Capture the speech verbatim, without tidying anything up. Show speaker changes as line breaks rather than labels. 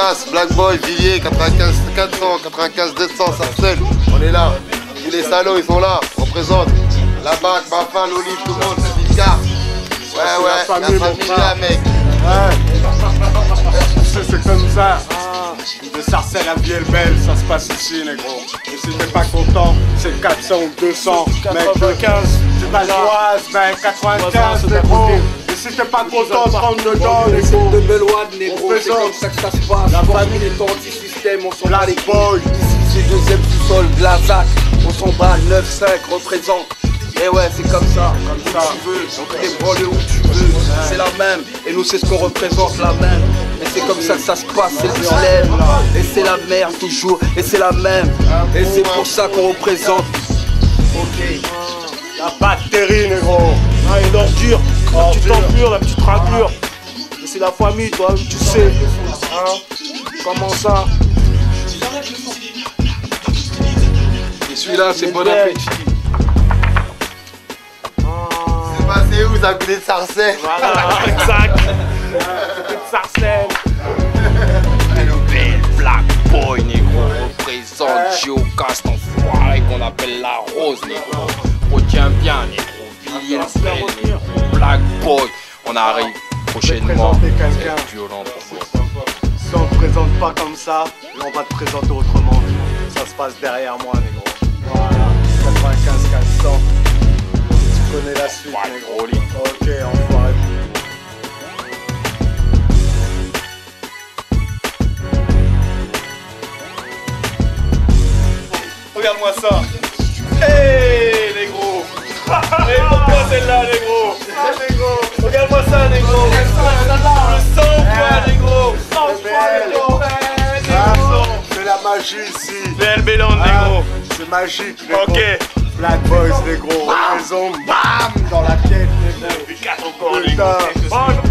dédicace, Black Boy, Villiers, quatre-vingt-quinze quatre cents, quatre-vingt-quinze deux cents, Sarcelles. On est là. Tous les salauds, ils sont là. On représente la bac, Bafa, l'Olive, tout le monde, c'est Vilcar. Ouais, ouais, la famille, la famille là, mec.
Ouais. C'est comme ça. De Sarcelles à Vielbel, ça se passe ici, négro. Et si t'es pas content, c'est quatre cents ou deux cents. Mec, quatre-vingt-quinze, tu Valdoise, ben quatre-vingt-quinze, négro. Et si t'es pas content, rentre dedans, négro.
De Beloine, négro, c'est comme ça que ça se passe. La famille est anti-système, on s'en bat les couilles. Ici, c'est deuxième sous-sol, Glazac. On s'en bat, neuf cinq, représente. Et ouais, c'est comme ça, comme ça. Tu veux, on peut les branler où tu veux. C'est la même, et nous, c'est ce qu'on représente, la même. Et c'est comme ça que ça se passe, c'est le dilemme. Et c'est la merde toujours, et c'est la même. Et c'est pour ça qu'on représente. Ok.
La bactérie, négro.
Ah, et l'ordure, la petite enflure, la petite raclure. Mais c'est la famille, toi, tu sais. Hein? Comment ça?
Et celui-là, c'est bon appétit.
C'est passé où, ça coulait de Sarcelles?
Voilà, exact. C'était de Sarcelles.
Black Boy, négro, représente Geocast, enfoiré qu'on appelle la rose, négro. Retiens bien, négro, Villiers, négro, Black Boy. On arrive prochainement.
Quelqu'un
violent pour moi.
Si on te présente pas comme ça, là on va te présenter autrement. Ça se passe derrière moi, négro. Voilà, quatre-vingt-quinze quatre cents. Tu connais la suite,
Ouais,
négro.
négro.
Ok, enfoiré. Regarde-moi ça. Hey, négro. Et pourquoi celle-là, négro? Regarde-moi ça, négro. Le sang, quoi, négro? C'est la magie ici.
V L B Land, négro.
C'est magique, négro.
Ok.
Black Boys, négro. Représente, bam, dans la tête, négro.
Putain. Bon,